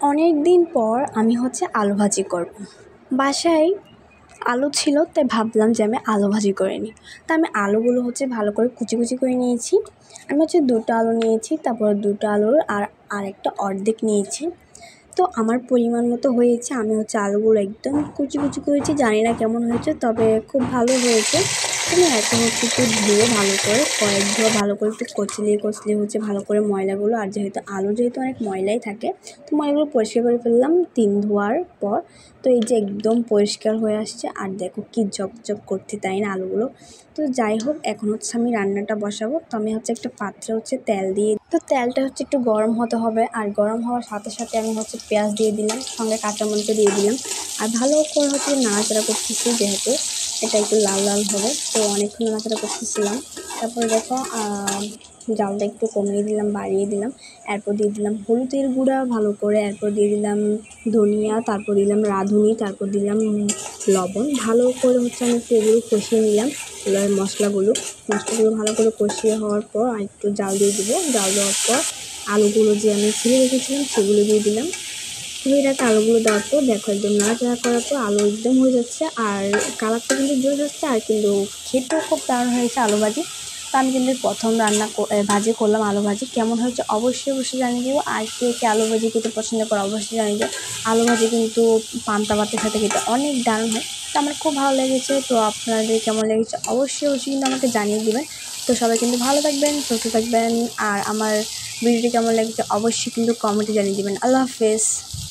অনেক দিন পর আমি আলু ভাজি করব। বাসায় আলু ছিল, তাই ভাবলাম যে আমি আলু ভাজি করে নিই। তা আমি আলুগুলো ভালো করে কুচি কুচি করে নিয়েছি। আমি দুটো আলু নিয়েছি, তারপর দুটো আলুর আরেকটা অর্ধেক নিয়েছি। তো আমার পরিমাণ মতো হয়েছে। আমি আলুগুলো একদম কুচি কুচি করেছি, জানি না কেমন হয়েছে, তবে খুব ভালো হয়েছে। আমি এখন একটু ধুয়ে ভালো করে কয়েক ধোয়া ভালো করে একটু কচলিয়ে ভালো করে ময়লাগুলো, আর যেহেতু অনেক ময়লাই থাকে, তো ময়লাগুলো পরিষ্কার করে ফেললাম 3 ধোয়ার পর। তো এই যে একদম পরিষ্কার হয়ে আসছে, আর দেখো কি ঝকঝক করতে, তাই না আলুগুলো? তো যাই হোক, এখন আমি রান্নাটা বসাবো। তো আমি একটা পাত্রে তেল দিয়ে, তো তেলটা একটু গরম হতে হবে, আর গরম হওয়ার সাথে সাথে আমি পেঁয়াজ দিয়ে দিলাম, সঙ্গে কাঁচামরিচ দিয়ে দিলাম, আর ভালো করে নাড়াচাড়া করতেছি, যেহেতু এটা একটু লাল লাল হবে। তো অনেকক্ষণ নাড়াচাড়া করতেছিলাম। তারপরে দেখো জালটা একটু কমিয়ে দিলাম, বাড়িয়ে দিলাম। এরপর দিয়ে দিলাম হলুদের গুঁড়া ভালো করে, এরপর দিয়ে দিলাম ধনিয়া, তারপর দিলাম রাঁধুনি, তারপর দিলাম লবণ। ভালো করে আমি একটু এগুলো কষিয়ে নিলাম। মশলাগুলো ভালো করে কষিয়ে হওয়ার পর আর একটু জাল দিয়ে দিব। জাল দেওয়ার পর আলুগুলো যে আমি ছিঁড়ে রেখেছিলাম সেগুলো দিয়ে দিলাম। এটাকে আলুগুলো দেওয়ার পর দেখো একদম নাড়াচাড়া করার পর আলু একদম হয়ে যাচ্ছে, আর কালারটা কিন্তু জোর যাচ্ছে, আর কিন্তু খেতেও খুব দারুণ হয়েছে আলু ভাজি। তো আমি কিন্তু প্রথম ভাজি করলাম আলু ভাজি। কেমন হয়েছে অবশ্যই জানিয়ে দেবো। আর কে আলু ভাজি খেতে পছন্দ করে অবশ্যই জানিয়ে দেবো। আলু ভাজি কিন্তু পান্তা ভাতের সাথে খেতে অনেক দারুণ হয়। তো আমার খুব ভালো লেগেছে। তো আপনাদের কেমন লেগেছে অবশ্যই কিন্তু আমাকে জানিয়ে দেবেন। তো সবাই কিন্তু ভালো থাকবেন, সুস্থ থাকবেন, আর আমার ভিডিওটি কেমন লেগেছে অবশ্যই কিন্তু কমেন্টে জানিয়ে দেবেন। আল্লাহ হাফেজ।